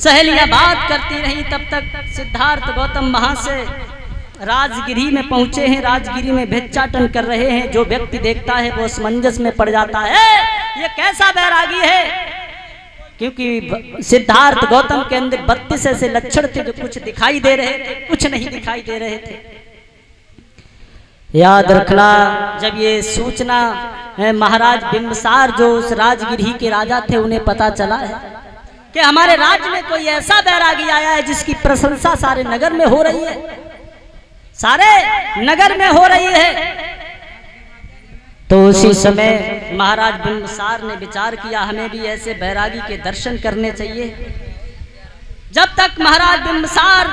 सहेलियां बात करती रही। तब तक सिद्धार्थ गौतम वहां से राजगिरी में पहुंचे हैं। राजगिरी में भिक्षाटन कर रहे हैं। जो व्यक्ति देखता है वो असमंजस में पड़ जाता है, ये कैसा बैरागी है, क्योंकि सिद्धार्थ गौतम के अंदर 32 ऐसे लक्षण थे जो कुछ दिखाई दे रहे थे, कुछ नहीं दिखाई दे रहे थे। याद रखना, जब ये सूचना महाराज बिंबसार जो उस राजगिरी के राजा थे उन्हें पता चला है कि हमारे राज्य में कोई ऐसा बैरागी आया है जिसकी प्रशंसा सारे नगर में हो रही है, सारे नगर में हो रही है। तो उसी समय महाराज बिंबसार ने विचार किया हमें भी ऐसे बैरागी के दर्शन करने चाहिए। जब तक महाराज बिंबसार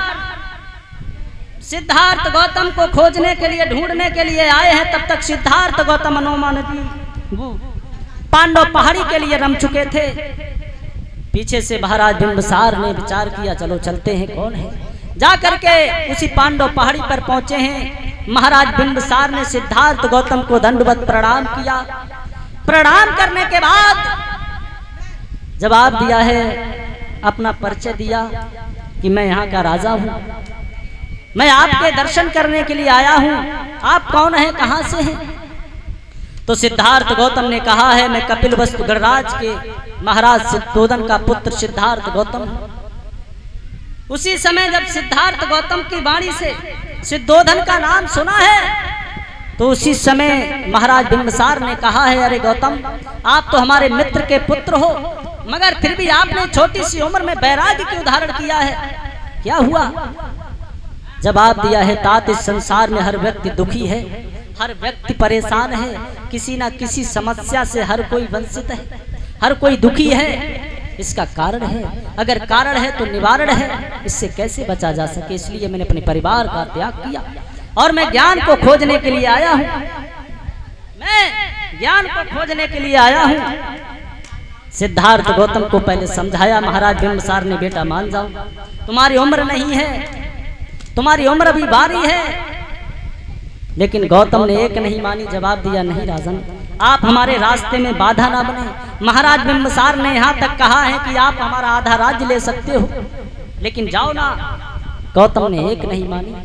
सिद्धार्थ गौतम को खोजने के लिए, ढूंढने के लिए आए हैं, तब तक सिद्धार्थ गौतम अनोमा नदी पांडव पहाड़ी के लिए रम चुके थे। पीछे से महाराज बिंबसार ने विचार किया चलो चलते हैं, कौन है। जाकर के उसी पांडव पहाड़ी पर पहुंचे हैं। महाराज बिंबसार ने सिद्धार्थ गौतम को दंडवत प्रणाम किया। प्रणाम करने के बाद जवाब दिया है, अपना परिचय दिया कि मैं यहाँ का राजा हूँ, मैं आपके दर्शन करने के लिए आया हूँ, आप कौन हैं, कहाँ से हैं। तो सिद्धार्थ गौतम ने कहा है मैं कपिलवस्तु गणराज के महाराज सिद्धोधन का पुत्र सिद्धार्थ गौतम हूँ। उसी समय जब सिद्धार्थ गौतम की वाणी से सिद्धोधन का नाम सुना है तो उसी समय महाराज बिंबसार ने कहा है अरे गौतम, आप तो हमारे मित्र के पुत्र हो, मगर फिर भी आपने छोटी सी उम्र में बैरागी की उदाहरण किया है, क्या हुआ। जवाब दिया है तात इस संसार में हर व्यक्ति दुखी है, हर व्यक्ति परेशान है, किसी ना किसी समस्या से हर कोई वंचित है, हर कोई दुखी है। इसका कारण है, अगर कारण है तो निवारण है, इससे कैसे बचा जा सके। इसलिए मैंने अपने परिवार का त्याग किया और मैं ज्ञान को खोजने के लिए आया हूँ, मैं ज्ञान को खोजने के लिए आया हूँ। सिद्धार्थ गौतम को पहले समझाया महाराज बिंबसार ने, बेटा मान जाओ, तुम्हारी उम्र नहीं है, तुम्हारी उम्र अभी बारी है। लेकिन गौतम ने एक नहीं मानी, जवाब दिया नहीं राजन, आप हमारे रास्ते में बाधा ना बने। महाराज बिंबसार ने यहाँ तक कहा है कि आप हमारा आधा राज्य ले सकते हो, लेकिन जाओ ना। गौतम ने एक नहीं मानी।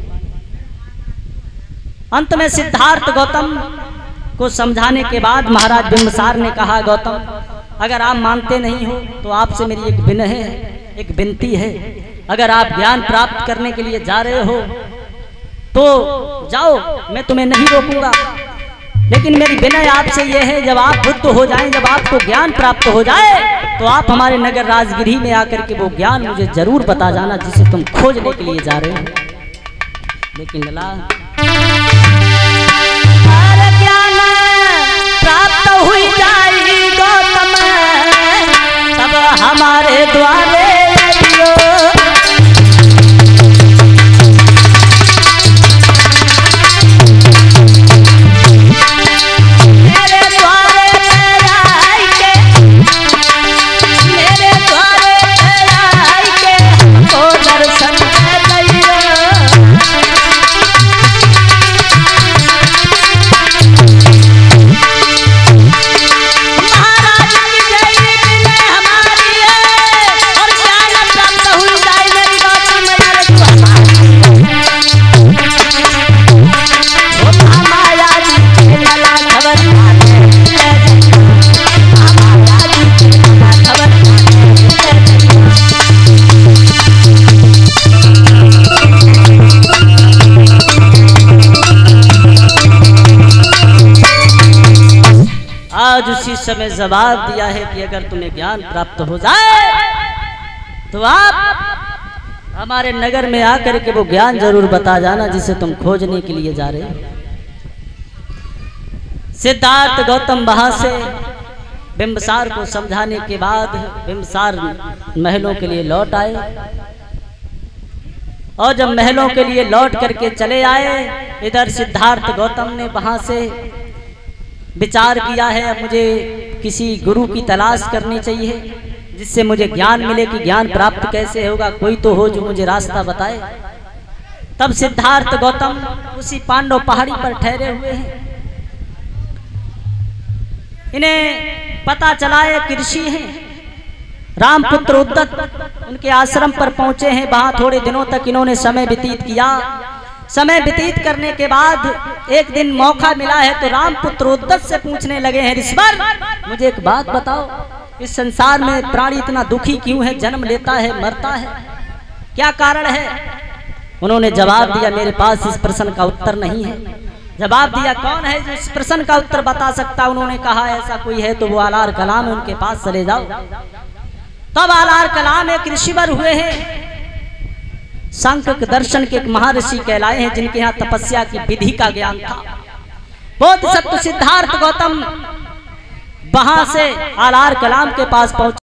अंत में सिद्धार्थ गौतम को समझाने के बाद महाराज बिंबसार ने कहा गौतम, अगर आप मानते नहीं हो तो आपसे मेरी एक विनय है, एक विनती है। अगर आप ज्ञान प्राप्त करने के लिए जा रहे हो तो जाओ, मैं तुम्हें नहीं रोकूंगा, लेकिन मेरी विनय आपसे यह है जब आप बुद्ध हो जाएं, जब आपको ज्ञान प्राप्त हो जाए तो आप हमारे नगर राजगिरी में आकर के वो ज्ञान मुझे जरूर बता जाना जिसे तुम खोजने के लिए जा रहे हो। लेकिन लला ज्ञान प्राप्त हुई जाई गौतम, तब हमारे द्वारे उसी समय जवाब दिया है कि अगर तुम्हें ज्ञान प्राप्त हो जाए तो आप हमारे नगर में आकर के वो ज्ञान जरूर बता जाना जिसे तुम खोजने के लिए जा रहे हो। सिद्धार्थ गौतम वहां से बिंबसार को समझाने के बाद बिंबसार महलों के लिए लौट आए, और जब महलों के लिए लौट करके चले आए, इधर सिद्धार्थ गौतम ने वहां से विचार किया है अब मुझे किसी गुरु की तलाश करनी चाहिए जिससे मुझे ज्ञान मिले कि ज्ञान प्राप्त कैसे होगा, कोई तो हो जो मुझे रास्ता बताए। तब सिद्धार्थ गौतम उसी पांडव पहाड़ी पर ठहरे हुए हैं। इन्हें पता चला है ऋषि हैं रामपुत्र उद्दत, उनके आश्रम पर पहुंचे हैं। वहां थोड़े दिनों तक इन्होंने समय व्यतीत किया। समय व्यतीत करने के बाद एक दिन मौका मिला है तो रामपुत्र उद्धत से पूछने लगे हैं, ऋषिवर मुझे एक बात बताओ, इस संसार में प्राणी इतना दुखी क्यों है, जन्म लेता है मरता है, क्या कारण है? उन्होंने जवाब दिया, मेरे पास इस प्रश्न का उत्तर नहीं है। जवाब दिया, कौन है जो इस प्रश्न का उत्तर बता सकता? उन्होंने कहा, ऐसा कोई है तो वो आलार कलाम है, उनके पास चले जाओ। तब आलार कलाम एक ऋषिवर हुए हैं, सांख्य दर्शन के एक महर्षि कहलाए हैं, जिनके यहाँ तपस्या की विधि का ज्ञान था। बोधिसत्व सिद्धार्थ गौतम वहां से आलार कलाम के पास पहुंचे।